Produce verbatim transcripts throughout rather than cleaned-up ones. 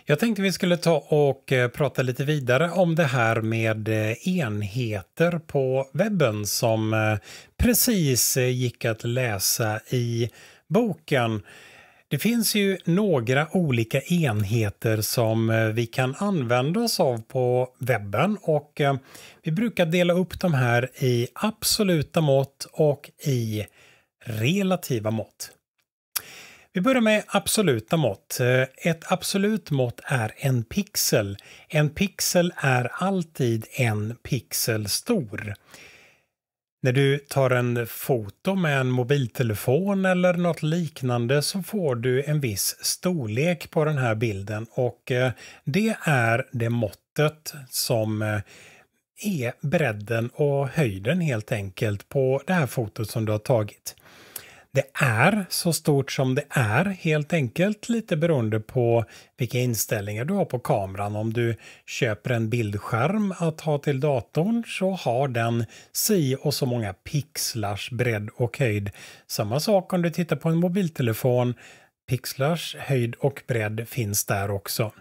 Jag tänkte vi skulle ta och eh, prata lite vidare om det här med eh, enheter på webben som eh, precis eh, gick att läsa i boken. Det finns ju några olika enheter som eh, vi kan använda oss av på webben och eh, vi brukar dela upp de här i absoluta mått och i relativa mått. Vi börjar med absoluta mått. Ett absolut mått är en pixel. En pixel är alltid en pixel stor. När du tar en foto med en mobiltelefon eller något liknande så får du en viss storlek på den här bilden och det är det måttet som är bredden och höjden helt enkelt på det här fotot som du har tagit. Det är så stort som det är helt enkelt, lite beroende på vilka inställningar du har på kameran. Om du köper en bildskärm att ha till datorn så har den si och så många pixlars bredd och höjd. Samma sak om du tittar på en mobiltelefon, pixlars höjd och bredd finns där också.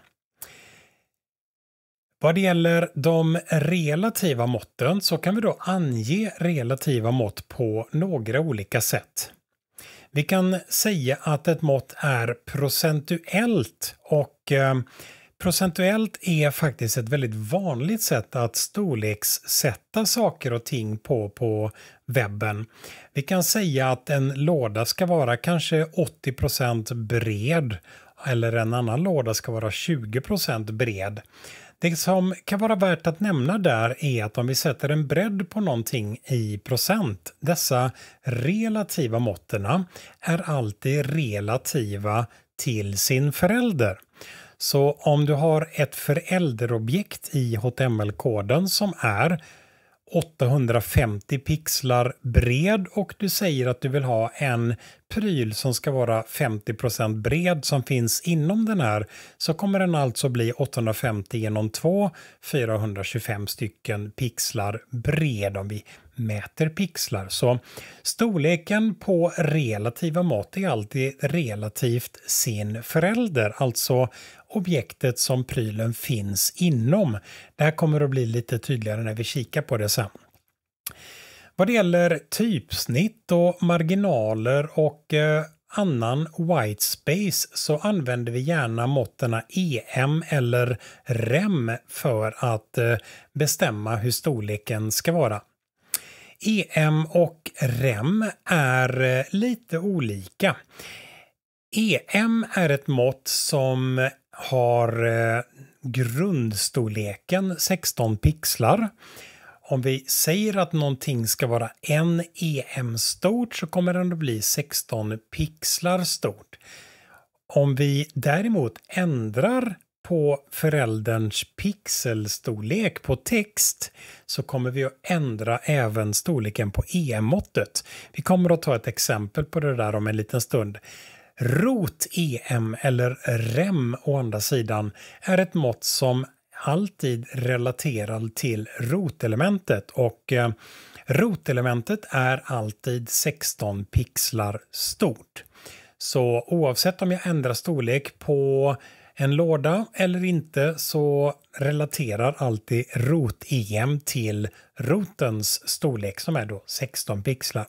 Vad det gäller de relativa måtten så kan vi då ange relativa mått på några olika sätt. Vi kan säga att ett mått är procentuellt och eh, procentuellt är faktiskt ett väldigt vanligt sätt att storlekssätta saker och ting på på webben. Vi kan säga att en låda ska vara kanske åttio procent bred eller en annan låda ska vara tjugo procent bred. Det som kan vara värt att nämna där är att om vi sätter en bredd på någonting i procent, dessa relativa måtterna är alltid relativa till sin förälder. Så om du har ett förälderobjekt i H T M L-koden som är åttahundrafemtio pixlar bred och du säger att du vill ha en pryl som ska vara femtio procent bred som finns inom den här, så kommer den alltså bli åttahundrafemtio genom två, fyrahundratjugofem stycken pixlar bred om vi mäter pixlar. Så storleken på relativa mått är alltid relativt sin förälder, alltså objektet som prylen finns inom. Det här kommer att bli lite tydligare när vi kikar på det sen. Vad det gäller typsnitt och marginaler och eh, annan white space så använder vi gärna måtten E M eller R E M för att eh, bestämma hur storleken ska vara. E M och R E M är eh, lite olika. E M är ett mått som har eh, grundstorleken sexton pixlar. Om vi säger att någonting ska vara en E M stort så kommer den att bli sexton pixlar stort. Om vi däremot ändrar på förälderns pixelstorlek på text så kommer vi att ändra även storleken på E M-måttet. Vi kommer att ta ett exempel på det där om en liten stund. Rot E M eller R E M å andra sidan är ett mått som alltid relaterar till rotelementet och eh, rotelementet är alltid sexton pixlar stort. Så oavsett om jag ändrar storlek på en låda eller inte så relaterar alltid rot-E M till rotens storlek som är då sexton pixlar.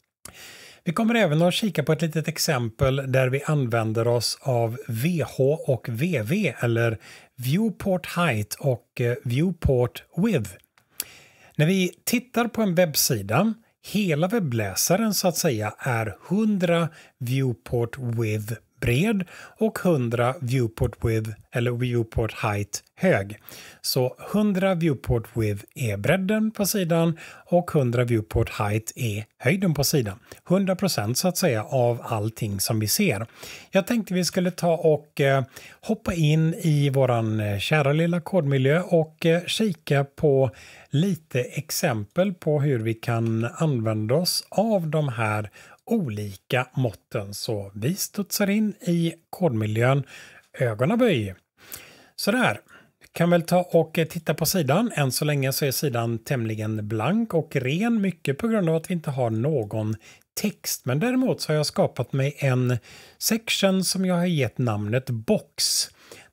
Vi kommer även att kika på ett litet exempel där vi använder oss av V H och V V eller Viewport Height och Viewport Width. När vi tittar på en webbsida, hela webbläsaren så att säga är hundra Viewport Width bred och hundra viewport width eller viewport height hög. Så hundra viewport width är bredden på sidan och hundra viewport height är höjden på sidan. hundra procent så att säga av allting som vi ser. Jag tänkte vi skulle ta och eh, hoppa in i våran kära lilla kodmiljö och eh, kika på lite exempel på hur vi kan använda oss av de här olika måtten. Så vi studsar in i kodmiljön, ögonen böj. Sådär, kan väl ta och titta på sidan. Än så länge så är sidan tämligen blank och ren, mycket på grund av att vi inte har någon text. Men däremot så har jag skapat mig en section som jag har gett namnet box.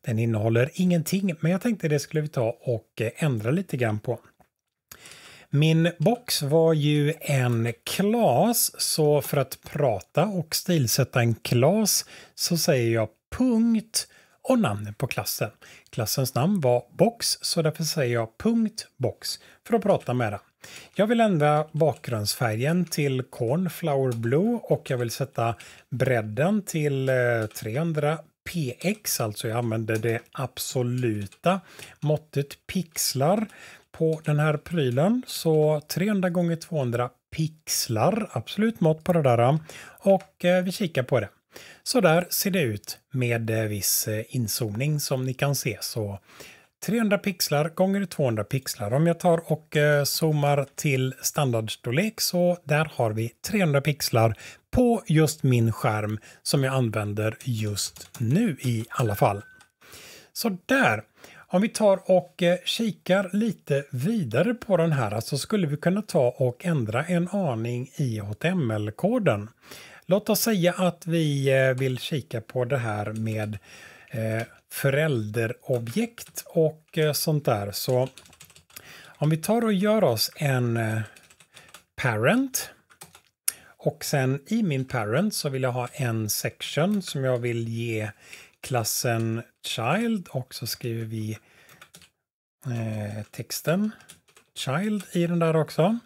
Den innehåller ingenting, men jag tänkte det skulle vi ta och ändra lite grann på. Min box var ju en class, så för att prata och stilsätta en class så säger jag punkt och namnet på klassen. Klassens namn var box, så därför säger jag punkt box för att prata med den. Jag vill ändra bakgrundsfärgen till Cornflower Blue och jag vill sätta bredden till trehundra px, alltså jag använder det absoluta måttet pixlar på den här prylen. Så trehundra gånger tvåhundra pixlar, absolut mått på det där, och vi kikar på det. Så där ser det ut med viss inzoomning som ni kan se. Så trehundra pixlar gånger tvåhundra pixlar. Om jag tar och zoomar till standardstorlek så där har vi trehundra pixlar på just min skärm som jag använder just nu i alla fall. Så där. Om vi tar och kikar lite vidare på den här så skulle vi kunna ta och ändra en aning i H T M L-koden. Låt oss säga att vi vill kika på det här med förälderobjekt och sånt där. Så om vi tar och gör oss en parent och sen i min parent så vill jag ha en section som jag vill ge klassen child, och så skriver vi eh, texten child i den där också.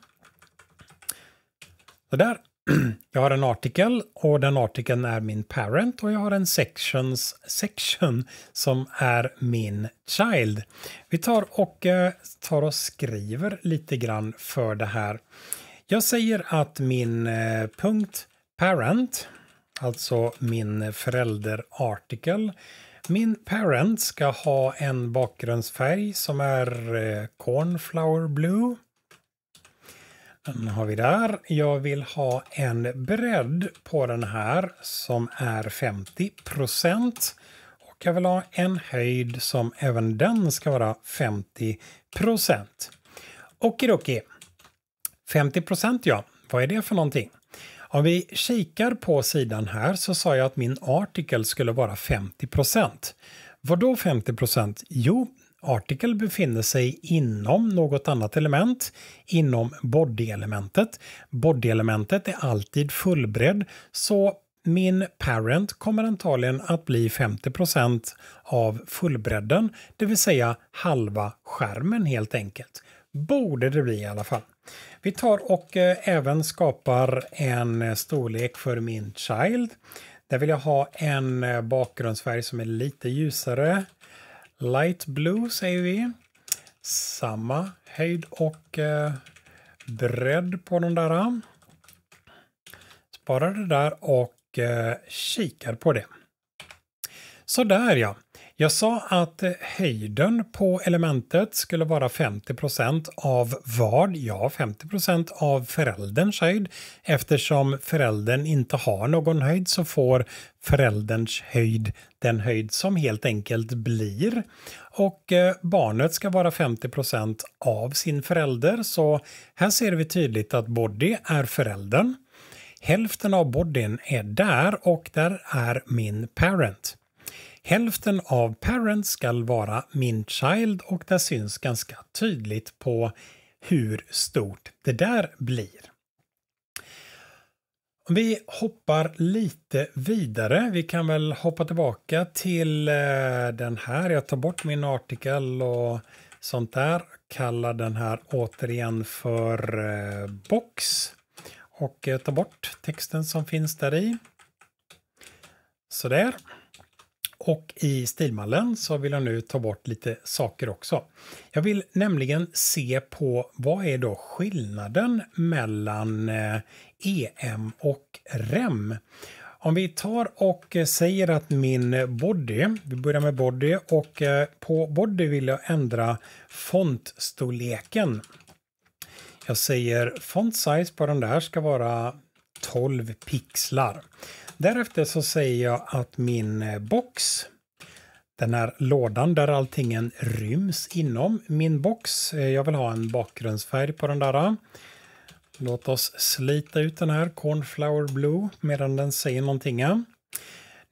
Så där. Jag har en artikel och den artikeln är min parent och jag har en sections section som är min child. Vi tar och eh, tar och skriver lite grann för det här. Jag säger att min eh, punkt parent, alltså min förälderartikel, min parent ska ha en bakgrundsfärg som är eh, Cornflower Blue. Den har vi där. Jag vill ha en bredd på den här som är femtio procent. Och jag vill ha en höjd som även den ska vara femtio procent. Okidoki. femtio procent, ja. Vad är det för någonting? Om vi kikar på sidan här så sa jag att min artikel skulle vara femtio procent. Vad då femtio procent? Jo, artikel befinner sig inom något annat element, inom body-elementet. Body-elementet är alltid fullbredd, så min parent kommer antagligen att bli femtio procent av fullbredden, det vill säga halva skärmen helt enkelt. Borde det bli i alla fall. Vi tar och eh, även skapar en storlek för min child. Där vill jag ha en eh, bakgrundsfärg som är lite ljusare. Light blue säger vi. Samma höjd och eh, bredd på den där. Sparar det där och eh, kikar på det. Så där ja. Jag sa att höjden på elementet skulle vara femtio procent av vad? Ja, femtio procent av förälderns höjd. Eftersom föräldern inte har någon höjd så får förälderns höjd den höjd som helt enkelt blir. Och eh, barnet ska vara femtio procent av sin förälder. Så här ser vi tydligt att body är föräldern. Hälften av bodyn är där och där är min parent. Hälften av parent ska vara min child och det syns ganska tydligt på hur stort det där blir. Om vi hoppar lite vidare, vi kan väl hoppa tillbaka till den här. Jag tar bort min artikel och sånt där. Kallar den här återigen för box. Och tar bort texten som finns där i. Så där. Och i stilmallen så vill jag nu ta bort lite saker också. Jag vill nämligen se på vad är då skillnaden mellan E M och R E M. Om vi tar och säger att min body, vi börjar med body och på body vill jag ändra fontstorleken. Jag säger font size på den där ska vara tolv pixlar. Därefter så säger jag att min box, den här lådan där allting ryms inom min box, jag vill ha en bakgrundsfärg på den där. Låt oss slita ut den här Cornflower Blue medan den säger någonting.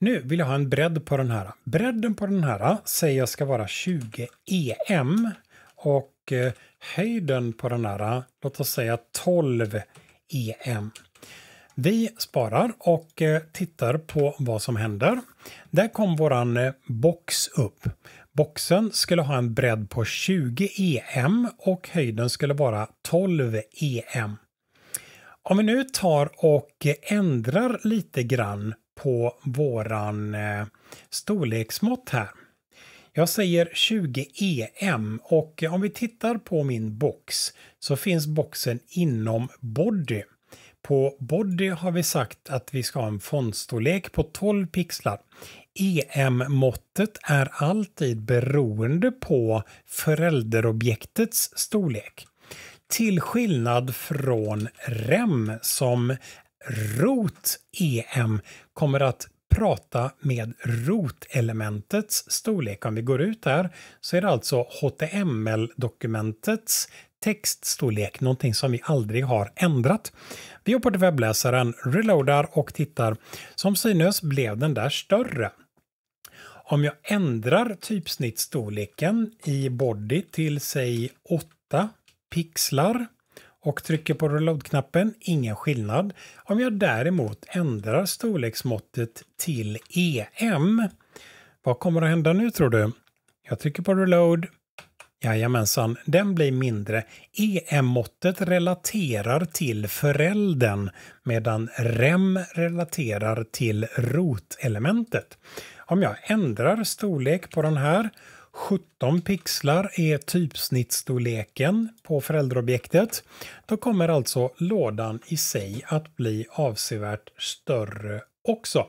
Nu vill jag ha en bredd på den här. Bredden på den här säger jag ska vara tjugo E M och eh, höjden på den här, låt oss säga tolv E M. Vi sparar och eh, tittar på vad som händer. Där kom våran eh, box upp. Boxen skulle ha en bredd på tjugo E M och höjden skulle vara tolv E M. Om vi nu tar och ändrar lite grann på våran eh, storleksmått här. Jag säger tjugo E M och om vi tittar på min box så finns boxen inom body. På body har vi sagt att vi ska ha en fontstorlek på tolv pixlar. E M-måttet är alltid beroende på förälderobjektets storlek. Till skillnad från rem som rot E M kommer att prata med rotelementets storlek. Om vi går ut där så är det alltså H T M L-dokumentets textstorlek, någonting som vi aldrig har ändrat. Vi hoppar till webbläsaren, reloadar och tittar. Som synes blev den där större. Om jag ändrar typsnittstorleken i body till säg åtta pixlar och trycker på reload-knappen, ingen skillnad. Om jag däremot ändrar storleksmåttet till E M, vad kommer att hända nu tror du? Jag trycker på reload. Jajamensan, den blir mindre. E M-måttet relaterar till föräldern medan rem relaterar till rotelementet. Om jag ändrar storlek på den här, sjutton pixlar är typsnittsstorleken på förälderobjektet, då kommer alltså lådan i sig att bli avsevärt större också.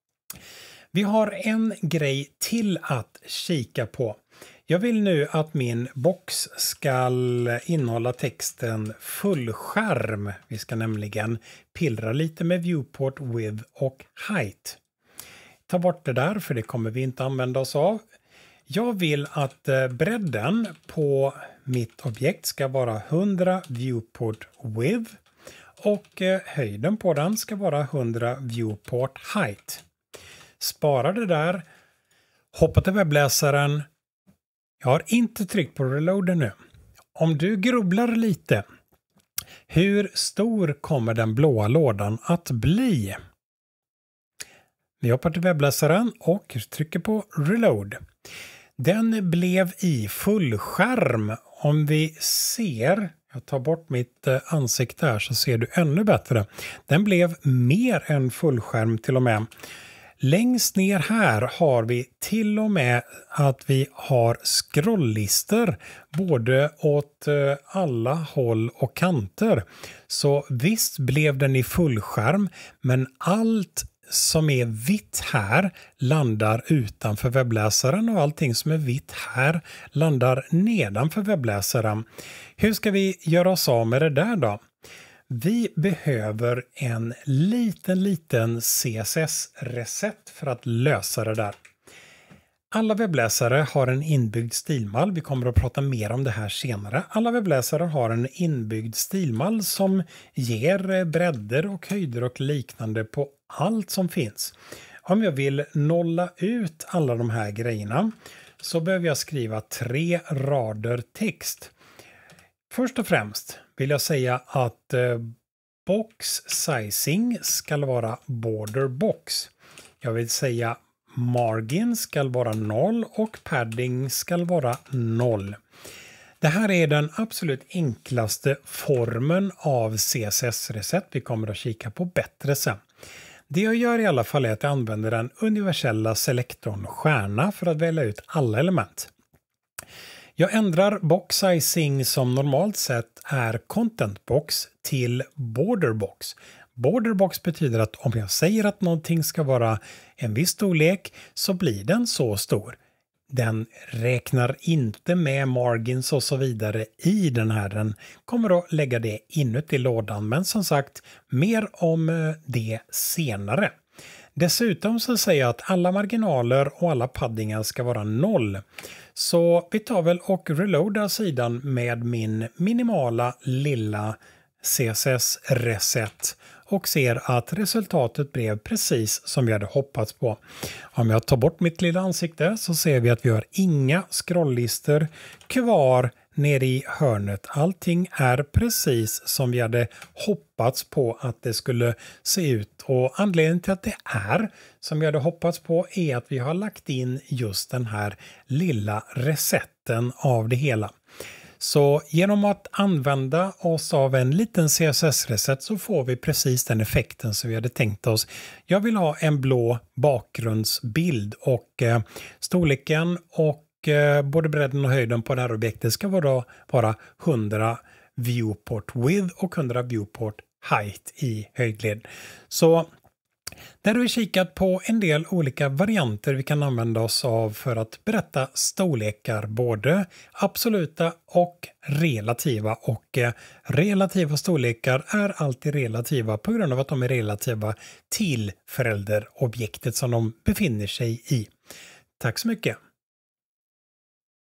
Vi har en grej till att kika på. Jag vill nu att min box ska innehålla texten fullskärm. Vi ska nämligen pillra lite med viewport, width och height. Ta bort det där för det kommer vi inte använda oss av. Jag vill att bredden på mitt objekt ska vara hundra viewport width och höjden på den ska vara hundra viewport height. Spara det där, hoppa till webbläsaren. Jag har inte tryckt på reloaden nu. Om du grubblar lite, hur stor kommer den blåa lådan att bli? Vi hoppar till webbläsaren och trycker på reload. Den blev i fullskärm. Om vi ser, jag tar bort mitt ansikte här så ser du ännu bättre. Den blev mer än fullskärm till och med. Längst ner här har vi till och med att vi har scrolllister både åt alla håll och kanter. Så visst blev den i fullskärm, men allt som är vitt här landar utanför webbläsaren och allting som är vitt här landar nedanför webbläsaren. Hur ska vi göra oss av med det där då? Vi behöver en liten liten C S S-reset för att lösa det där. Alla webbläsare har en inbyggd stilmall. Vi kommer att prata mer om det här senare. Alla webbläsare har en inbyggd stilmall som ger bredder och höjder och liknande på allt som finns. Om jag vill nolla ut alla de här grejerna så behöver jag skriva tre rader text. Först och främst vill jag säga att eh, box sizing ska vara border box. Jag vill säga margin ska vara noll och padding ska vara noll. Det här är den absolut enklaste formen av C S S-reset. Vi kommer att kika på bättre sen. Det jag gör i alla fall är att jag använder den universella selektorn stjärna för att välja ut alla element. Jag ändrar box sizing som normalt sett är content box till border box. Border box betyder att om jag säger att någonting ska vara en viss storlek så blir den så stor. Den räknar inte med margins och så vidare i den här. Den kommer att lägga det inuti lådan, men som sagt mer om det senare. Dessutom så säger jag att alla marginaler och alla paddingar ska vara noll. Så vi tar väl och reloadar sidan med min minimala lilla C S S-reset och ser att resultatet blev precis som vi hade hoppats på. Om jag tar bort mitt lilla ansikte så ser vi att vi har inga scrolllistor kvar nere i hörnet. Allting är precis som vi hade hoppats på att det skulle se ut, och anledningen till att det är som vi hade hoppats på är att vi har lagt in just den här lilla resetten av det hela. Så genom att använda oss av en liten C S S-reset så får vi precis den effekten som vi hade tänkt oss. Jag vill ha en blå bakgrundsbild, och eh, storleken och eh, både bredden och höjden på det här objektet ska vara, vara hundra viewport width och hundra viewport height i höjdled. Så där har vi kikat på en del olika varianter vi kan använda oss av för att berätta storlekar, både absoluta och relativa. Och eh, relativa storlekar är alltid relativa på grund av att de är relativa till förälderobjektet som de befinner sig i. Tack så mycket!